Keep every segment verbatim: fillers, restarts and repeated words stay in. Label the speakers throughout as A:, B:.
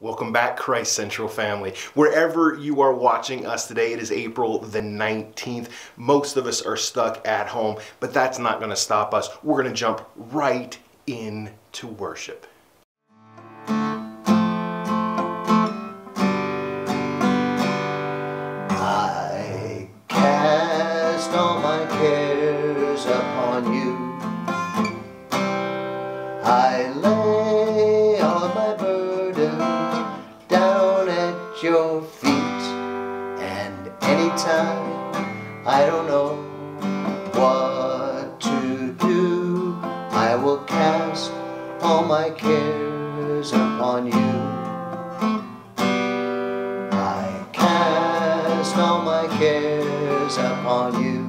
A: Welcome back, Christ Central family. Wherever you are watching us today, it is April the nineteenth. Most of us are stuck at home, but that's not going to stop us. We're going to jump right into worship.
B: I cast all my cares upon you. I lay all my burdens down at your feet, and anytime I don't know what to do, I will cast all my cares upon you. I cast all my cares upon you.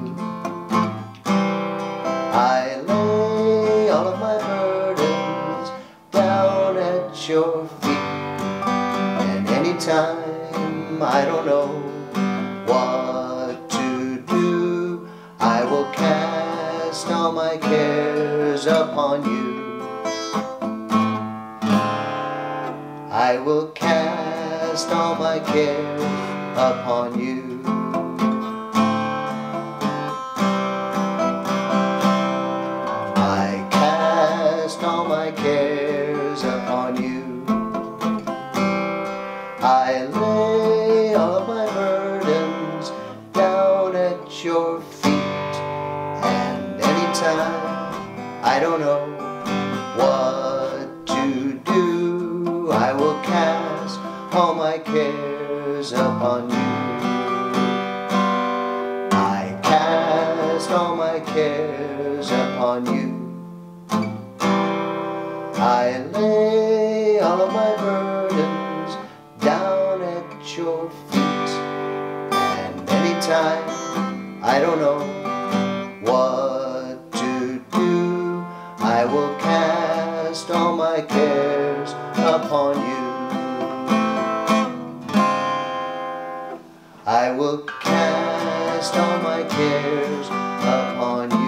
B: I lay all of my burdens down at your feet, and anytime I don't know what to do, I will cast all my cares upon you. I will cast all my cares upon you. I cast all my cares upon you. I lay all of my burdens down at your feet, and anytime I don't know what to do, I will cast all my cares upon you. I cast all my cares upon you. I lay all of my burdens down at your feet, and anytime I don't know what to do, I will cast all my cares upon you. I will cast all my cares upon you.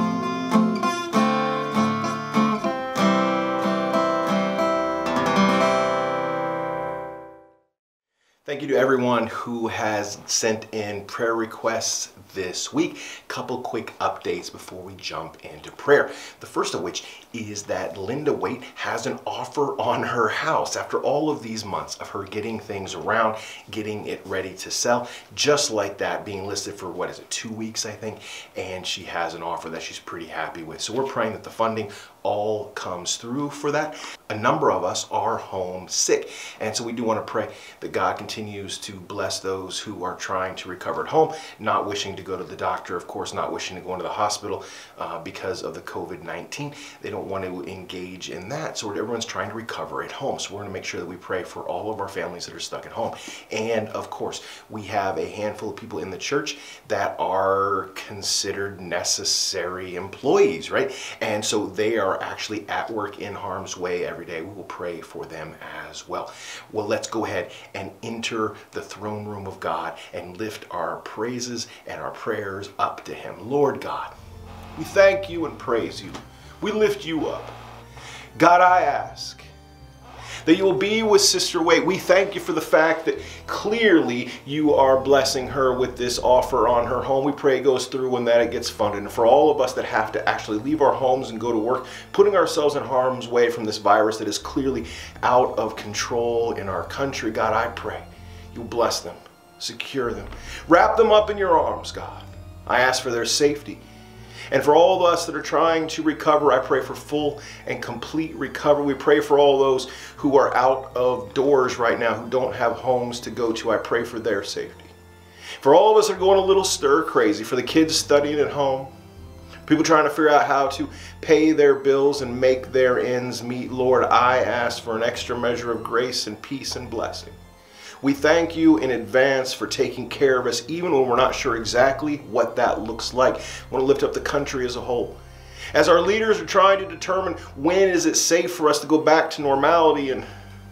A: Thank you to everyone who has sent in prayer requests this week. Couple quick updates before we jump into prayer. The first of which is that Linda Waite has an offer on her house after all of these months of her getting things around, getting it ready to sell, just like that, being listed for, what is it, two weeks, I think, and she has an offer that she's pretty happy with. So we're praying that the funding all comes through for that. A number of us are home sick, and so we do want to pray that God continues to bless those who are trying to recover at home, not wishing to go to the doctor, of course, not wishing to go into the hospital uh, because of the COVID nineteen. They don't want to engage in that, so everyone's trying to recover at home. So we're going to make sure that we pray for all of our families that are stuck at home. And of course, we have a handful of people in the church that are considered necessary employees, right? And so they are actually at work in harm's way every day. We will pray for them as well. Well, let's go ahead and enter the throne room of God and lift our praises and our prayers up to Him. Lord God, we thank you and praise you. We lift you up. God, I ask that you will be with Sister Waite. We thank you for the fact that clearly you are blessing her with this offer on her home. We pray it goes through and that it gets funded. And for all of us that have to actually leave our homes and go to work, putting ourselves in harm's way from this virus that is clearly out of control in our country, God, I pray you bless them, secure them, wrap them up in your arms, God. I ask for their safety. And for all of us that are trying to recover, I pray for full and complete recovery. We pray for all those who are out of doors right now, who don't have homes to go to. I pray for their safety. For all of us that are going a little stir crazy, for the kids studying at home, people trying to figure out how to pay their bills and make their ends meet, Lord, I ask for an extra measure of grace and peace and blessing. We thank you in advance for taking care of us, even when we're not sure exactly what that looks like. I want to lift up the country as a whole. As our leaders are trying to determine when is it safe for us to go back to normality, and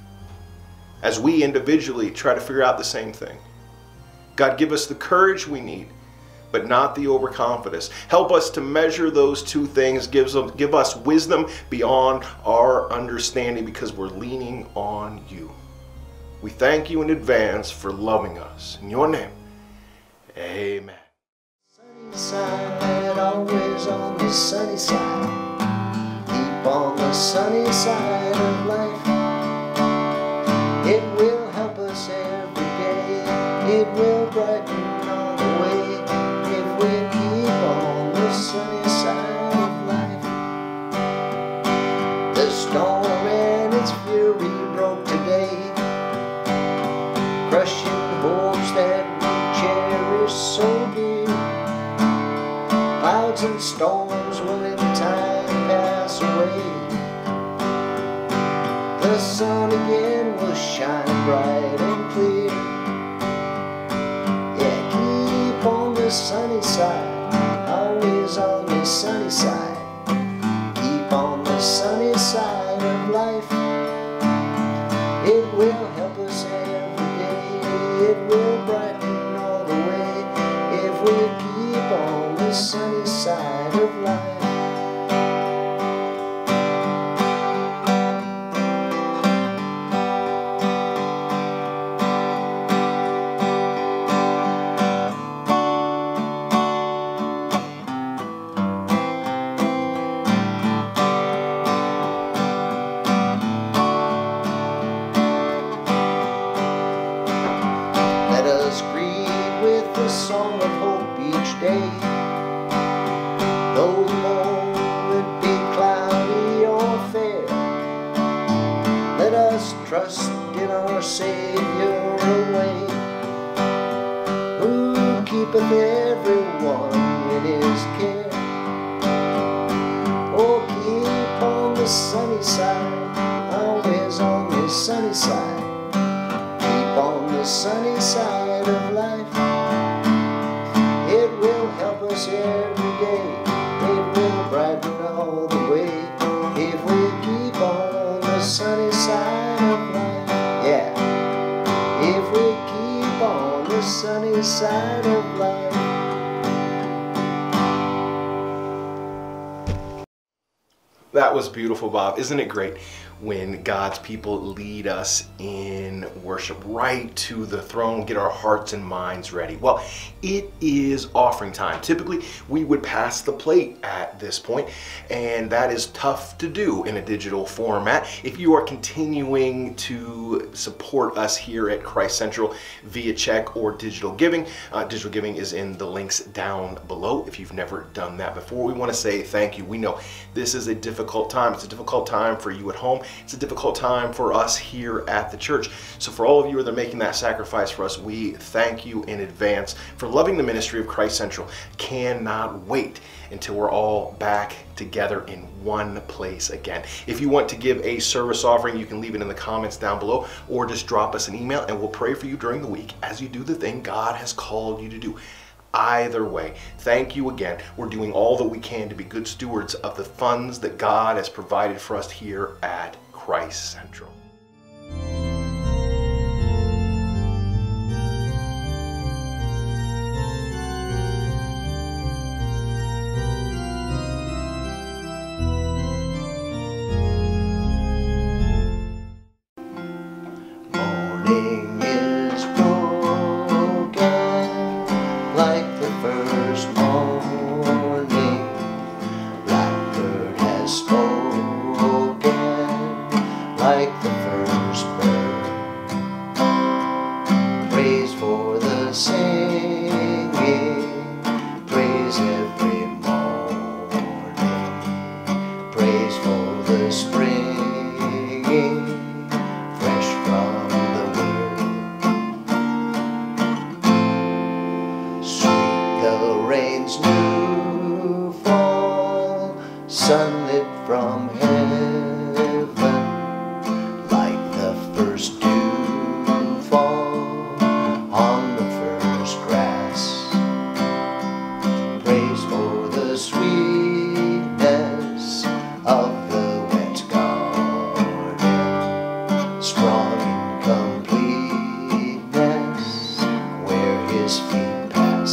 A: as we individually try to figure out the same thing. God, give us the courage we need, but not the overconfidence. Help us to measure those two things. Give us, give us wisdom beyond our understanding, because we're leaning on you. We thank you in advance for loving us. In your name, amen.
B: Sunny side, always on the sunny side. Keep on the sunny side of life. It will help us every day. It will brighten all the way if we keep on the sunny side of life. The storm and its fury broke today, crushing hopes that we cherish so dear. Clouds and storms will in time pass away. The sun again will shine bright and clear. Yeah, keep on the sunny side, always on the sunny side. Keep on the sunny side of life. It will help us every day. It will brighten all the way if we keep on the sunny side of life. Let us greet with the song of hope each day. Though the moment be cloudy or fair, let us trust in our Savior away, who keepeth everyone in his care. Oh, keep on the sunny side, always on the sunny side. Keep on the sunny side of life. It will help us every day. It will brighten all the way if we keep on the sunny side of life. Yeah, if we keep on the sunny side of life.
A: That was beautiful, Bob. Isn't it great when God's people lead us in worship right to the throne, get our hearts and minds ready? Well, it is offering time. Typically, we would pass the plate at this point, and that is tough to do in a digital format. If you are continuing to support us here at Christ Central via check or digital giving, uh, digital giving is in the links down below. If you've never done that before, we want to say thank you. We know this is a difficult time. It's a difficult time for you at home. It's a difficult time for us here at the church. So for all of you that are making that sacrifice for us, we thank you in advance for loving the ministry of Christ Central. Cannot wait until we're all back together in one place again. If you want to give a service offering, you can leave it in the comments down below, or just drop us an email and we'll pray for you during the week as you do the thing God has called you to do. Either way, thank you again. We're doing all that we can to be good stewards of the funds that God has provided for us here at Christ Central.
B: Morning is broken like the first morning. Blackbird has spoken like the first bird. Praise for the singing, praise every morning. Praise for the springing, fresh from the word. Sweet the rain's new fall, sunlit from heaven, like the first dew fall on the first grass. Praise for the sweetness of the wet garden, strong in completeness where his feet pass.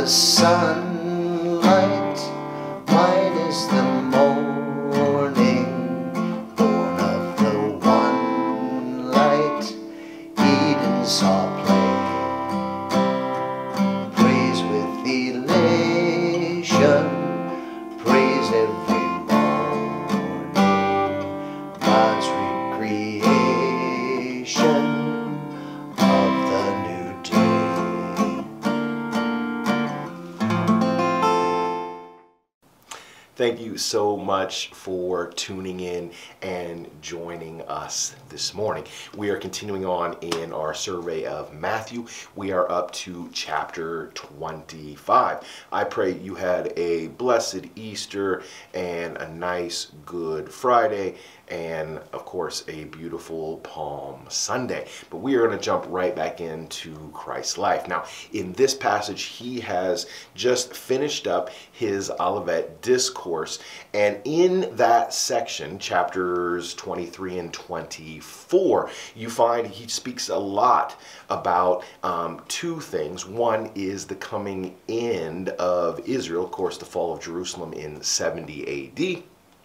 B: sunlight, mine is the morning, born of the one light, Eden saw play. Praise with elation, praise every morning, God's recreation of the new day.
A: Thank you so much for tuning in and joining us this morning. We are continuing on in our survey of Matthew. We are up to chapter twenty-five. I pray you had a blessed Easter and a nice Good Friday, and of course a beautiful Palm Sunday. But we are going to jump right back into Christ's life. Now, in this passage, he has just finished up his Olivet Discourse, and in that section, chapters twenty-three and twenty-four, you find he speaks a lot about um, two things. One is the coming end of Israel, of course, the fall of Jerusalem in seventy A D,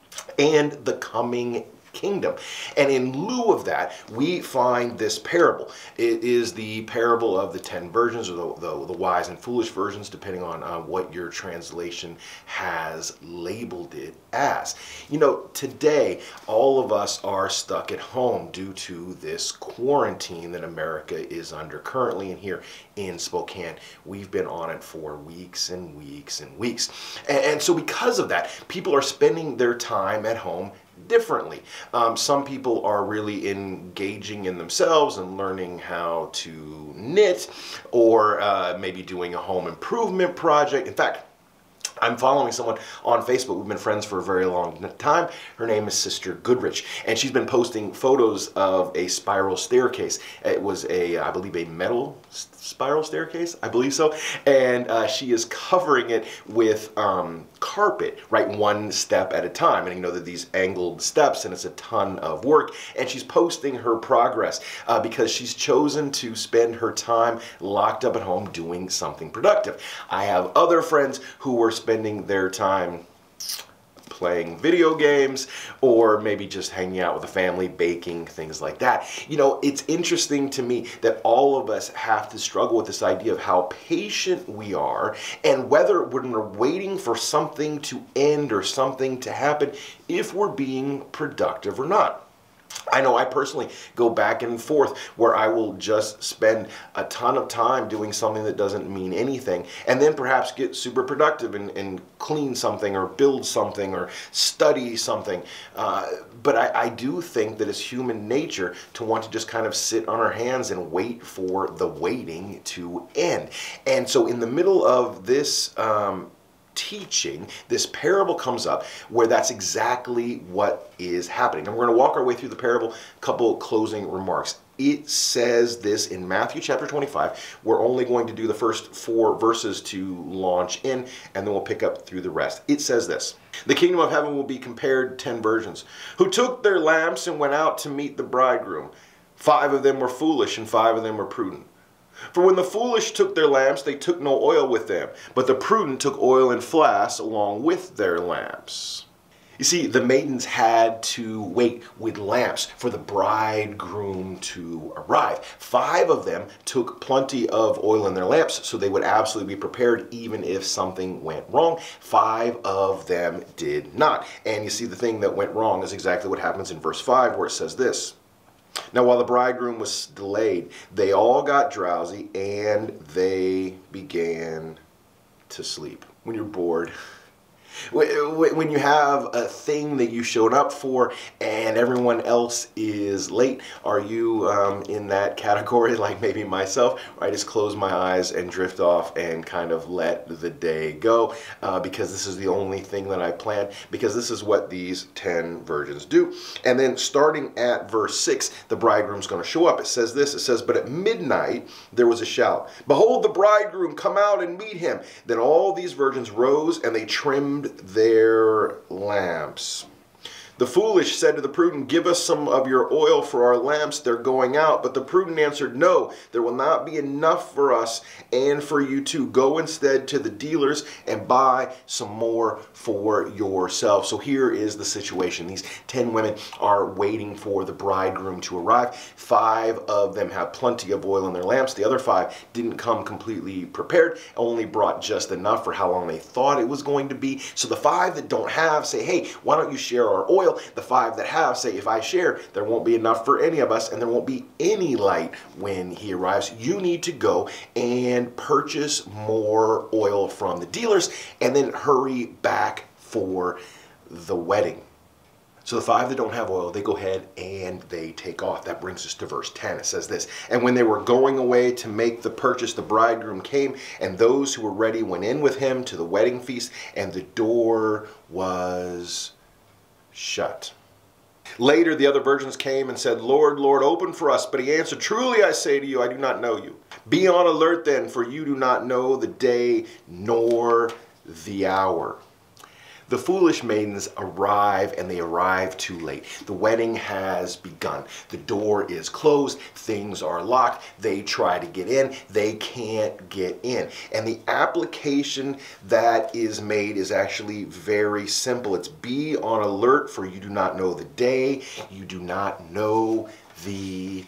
A: and the coming kingdom. And in lieu of that, we find this parable. It is the parable of the ten virgins, or the, the, the wise and foolish virgins, depending on uh, what your translation has labeled it as. You know, today, all of us are stuck at home due to this quarantine that America is under currently, and here in Spokane, we've been on it for weeks and weeks and weeks. And, and so because of that, people are spending their time at home differently. Um, some people are really engaging in themselves and learning how to knit, or uh, maybe doing a home improvement project. In fact, I'm following someone on Facebook. We've been friends for a very long time. Her name is Sister Goodrich, and she's been posting photos of a spiral staircase. It was a, I believe, a metal spiral staircase, I believe so, and uh, she is covering it with um, carpet, right, one step at a time. And you know that these angled steps, and it's a ton of work, and she's posting her progress uh, because she's chosen to spend her time locked up at home doing something productive. I have other friends who were spending their time playing video games, or maybe just hanging out with the family, baking, things like that. You know, it's interesting to me that all of us have to struggle with this idea of how patient we are, and whether when we're waiting for something to end or something to happen, if we're being productive or not. I know I personally go back and forth where I will just spend a ton of time doing something that doesn't mean anything, and then perhaps get super productive and, and clean something, or build something, or study something. Uh, but I, I do think that it's human nature to want to just kind of sit on our hands and wait for the waiting to end. And so in the middle of this um, teaching, this parable comes up where that's exactly what is happening. And we're going to walk our way through the parable. A couple closing remarks. It says this in Matthew chapter twenty-five. We're only going to do the first four verses to launch in, and then we'll pick up through the rest. It says this: "The kingdom of heaven will be compared to ten virgins who took their lamps and went out to meet the bridegroom. Five of them were foolish and five of them were prudent. For when the foolish took their lamps, they took no oil with them, but the prudent took oil in flasks along with their lamps." You see, the maidens had to wait with lamps for the bridegroom to arrive. Five of them took plenty of oil in their lamps, so they would absolutely be prepared even if something went wrong. Five of them did not. And you see, the thing that went wrong is exactly what happens in verse five, where it says this: "Now while the bridegroom was delayed, they all got drowsy and they began to sleep." When you're bored, when you have a thing that you showed up for and everyone else is late, are you um, in that category like maybe myself, where I just close my eyes and drift off and kind of let the day go uh, because this is the only thing that I planned, because this is what these ten virgins do? And then starting at verse six, the bridegroom's going to show up. It says this, it says, "But at midnight there was a shout, 'Behold, the bridegroom, come out and meet him.' Then all these virgins rose and they trimmed their lamps." The foolish said to the prudent, give us some of your oil for our lamps, they're going out. But the prudent answered, no, there will not be enough for us and for you too. Go instead to the dealers and buy some more for yourself. So here is the situation. These ten women are waiting for the bridegroom to arrive. Five of them have plenty of oil in their lamps. The other five didn't come completely prepared, only brought just enough for how long they thought it was going to be. So the five that don't have say, hey, why don't you share our oil? The five that have say, if I share, there won't be enough for any of us, and there won't be any light when he arrives. You need to go and purchase more oil from the dealers and then hurry back for the wedding. So the five that don't have oil, they go ahead and they take off. That brings us to verse ten. It says this, and when they were going away to make the purchase, the bridegroom came, and those who were ready went in with him to the wedding feast, and the door was shut. Later the other virgins came and said, Lord, Lord, open for us. But he answered, truly I say to you, I do not know you. Be on alert then, for you do not know the day nor the hour. The foolish maidens arrive, and they arrive too late. The wedding has begun. The door is closed. Things are locked. They try to get in. They can't get in. And the application that is made is actually very simple. It's be on alert, for you do not know the day. You do not know the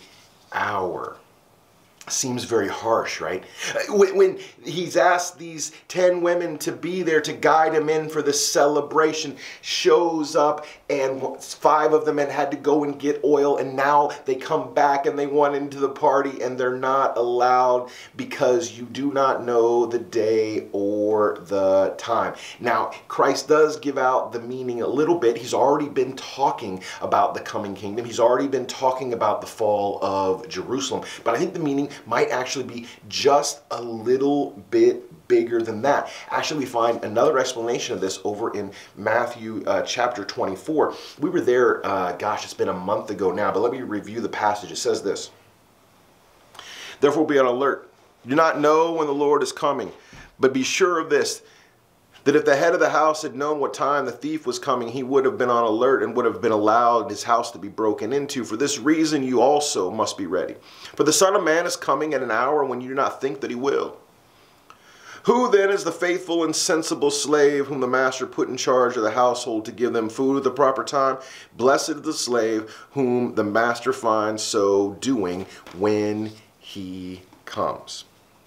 A: hour. Seems very harsh, right? When, when he's asked these ten women to be there to guide him in for the celebration, shows up, and five of them had had to go and get oil, and now they come back and they want into the party, and they're not allowed because you do not know the day or the time. Now, Christ does give out the meaning a little bit. He's already been talking about the coming kingdom. He's already been talking about the fall of Jerusalem. But I think the meaning might actually be just a little bit bigger than that. Actually, we find another explanation of this over in Matthew uh, chapter twenty-four. We were there, uh, gosh, it's been a month ago now, but let me review the passage. It says this, therefore be on alert. You do not know when the Lord is coming, but be sure of this, that if the head of the house had known what time the thief was coming, he would have been on alert and would have been allowed his house to be broken into. For this reason, you also must be ready. For the Son of Man is coming at an hour when you do not think that he will. Who then is the faithful and sensible slave whom the master put in charge of the household to give them food at the proper time? Blessed is the slave whom the master finds so doing when he comes.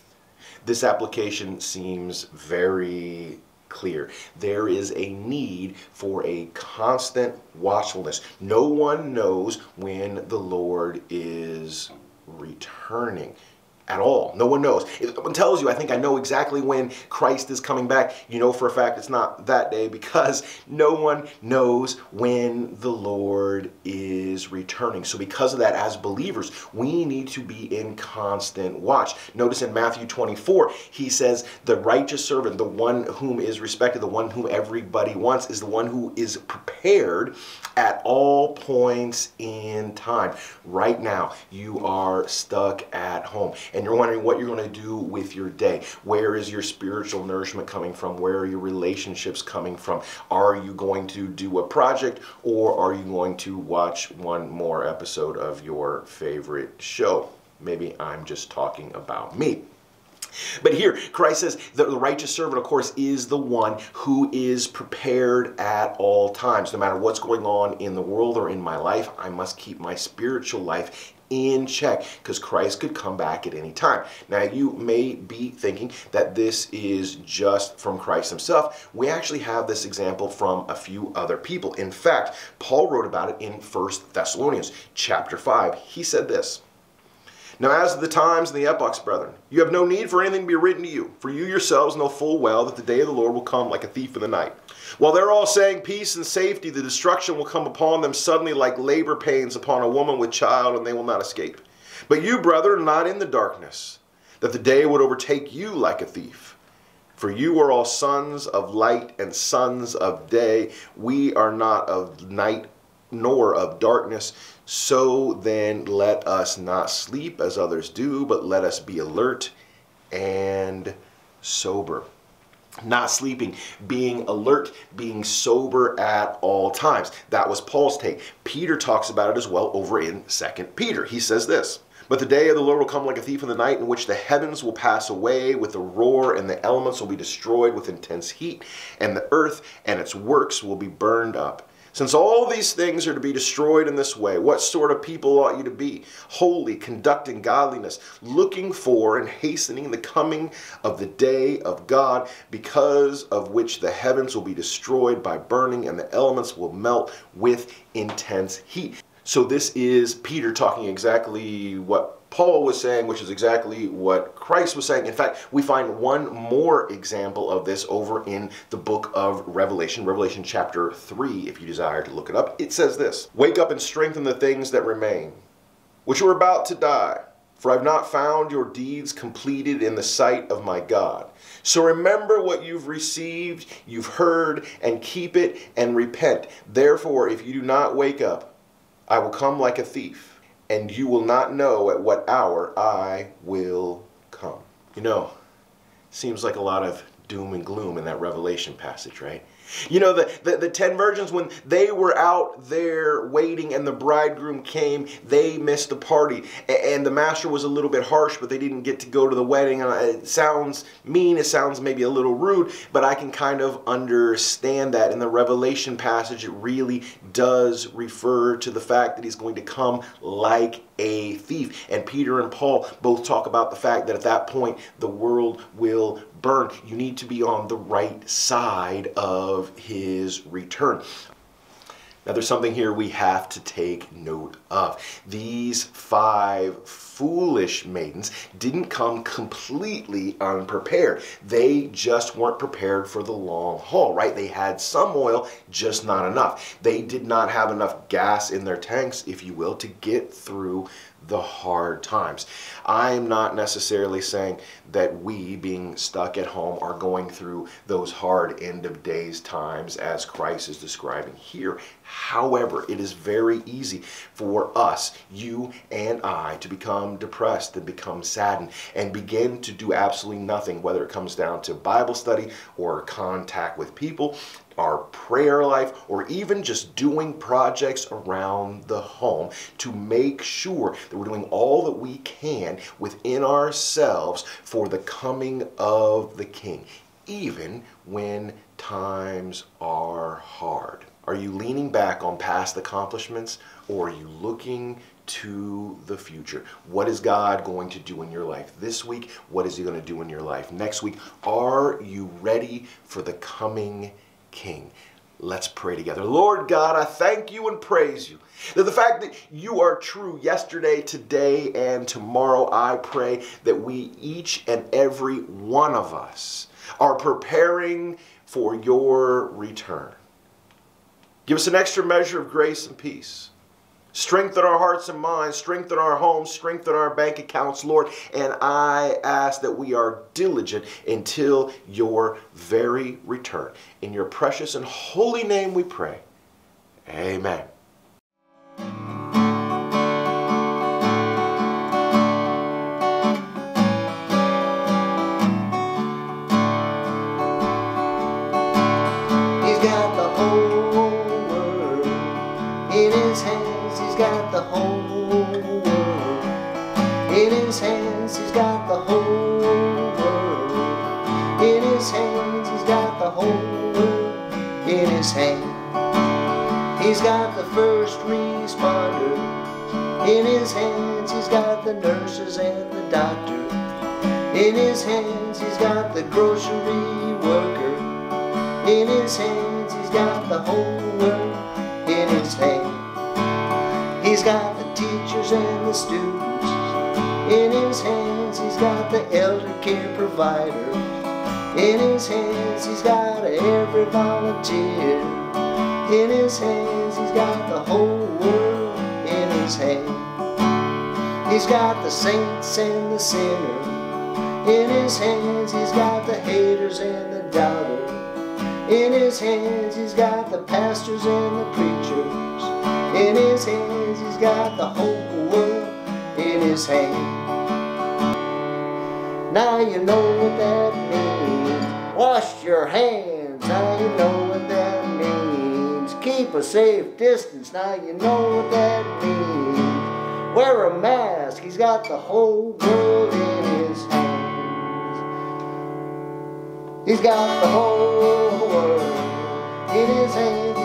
A: This application seems very clear. There is a need for a constant watchfulness. No one knows when the Lord is returning at all. No one knows. If someone tells you, I think I know exactly when Christ is coming back, you know for a fact it's not that day, because no one knows when the Lord is returning. So because of that, as believers, we need to be in constant watch. Notice in Matthew twenty-four, he says, the righteous servant, the one whom is respected, the one whom everybody wants, is the one who is prepared at all points in time. Right now, you are stuck at home, and you're wondering what you're going to do with your day. Where is your spiritual nourishment coming from? Where are your relationships coming from? Are you going to do a project, or are you going to watch one more episode of your favorite show? Maybe I'm just talking about me. But here, Christ says that the righteous servant, of course, is the one who is prepared at all times. No matter what's going on in the world or in my life, I must keep my spiritual life in check, because Christ could come back at any time. Now, you may be thinking that this is just from Christ himself. We actually have this example from a few other people. In fact, Paul wrote about it in First Thessalonians chapter five. He said this, now as to the times and the epochs, brethren, you have no need for anything to be written to you, for you yourselves know full well that the day of the Lord will come like a thief in the night. While they're all saying peace and safety, the destruction will come upon them suddenly like labor pains upon a woman with child, and they will not escape. But you, brethren, are not in the darkness, that the day would overtake you like a thief. For you are all sons of light and sons of day. We are not of night nor of darkness. So then let us not sleep as others do, but let us be alert and sober. Not sleeping, being alert, being sober at all times. That was Paul's take. Peter talks about it as well over in Second Peter. He says this, "But the day of the Lord will come like a thief in the night, in which the heavens will pass away with a roar, and the elements will be destroyed with intense heat, and the earth and its works will be burned up. Since all these things are to be destroyed in this way, what sort of people ought you to be? Holy, conducting godliness, looking for and hastening the coming of the day of God, because of which the heavens will be destroyed by burning, and the elements will melt with intense heat." So this is Peter talking exactly what Paul was saying, which is exactly what Christ was saying. In fact, we find one more example of this over in the book of Revelation, Revelation chapter three, if you desire to look it up. It says this, "Wake up and strengthen the things that remain, which are about to die. For I've not found your deeds completed in the sight of my God. So remember what you've received, you've heard, and keep it and repent. Therefore, if you do not wake up, I will come like a thief, and you will not know at what hour I will come." You know, seems like a lot of doom and gloom in that Revelation passage, right? You know, the, the, the ten virgins, when they were out there waiting and the bridegroom came, they missed the party. And the master was a little bit harsh, but they didn't get to go to the wedding. It sounds mean, it sounds maybe a little rude, but I can kind of understand that. In the Revelation passage, it really does refer to the fact that he's going to come like a thief. And Peter and Paul both talk about the fact that at that point, the world will burn. You need to be on the right side of his return. Now there's something here we have to take note of. These five foolish maidens didn't come completely unprepared. They just weren't prepared for the long haul, right? They had some oil, just not enough. They did not have enough gas in their tanks, if you will, to get through the hard times. I'm not necessarily saying that we, being stuck at home, are going through those hard end of days times as Christ is describing here. However, it is very easy for us, you and I, to become depressed and become saddened and begin to do absolutely nothing, whether it comes down to Bible study or contact with people, our prayer life, or even just doing projects around the home to make sure that we're doing all that we can within ourselves for the coming of the King, even when times are hard. Are you leaning back on past accomplishments, or are you looking to the future? What is God going to do in your life this week? What is he going to do in your life next week? Are you ready for the coming King? Let's pray together. Lord God, I thank you and praise you that the fact that you are true yesterday, today, and tomorrow. I pray that we, each and every one of us, are preparing for your return. Give us an extra measure of grace and peace. Strengthen our hearts and minds, strengthen our homes, strengthen our bank accounts, Lord. And I ask that we are diligent until your very return. In your precious and holy name we pray. Amen.
B: He's got the whole world in his hands. He's got the whole world in his hands. He's got the whole world in his hands. He's got the whole world in his hand. He's got the first responders in his hands. He's got the nurses and the doctor in his hands. He's got the grocery worker in his hands. He's got the whole world in his hand. He's got the teachers and the students in his hands. He's got the elder care providers in his hands. He's got every volunteer in his hands. He's got the whole world in his hand. He's got the saints and the sinners in his hands. He's got the haters and the doubters in his hands. He's got the pastors and the preachers in his hands. He's got the whole world in his hand. Now you know what that means. Wash your hands, now you know what that means. Keep a safe distance, now you know what that means. Wear a mask, he's got the whole world in his hands. He's got the whole world in his hands.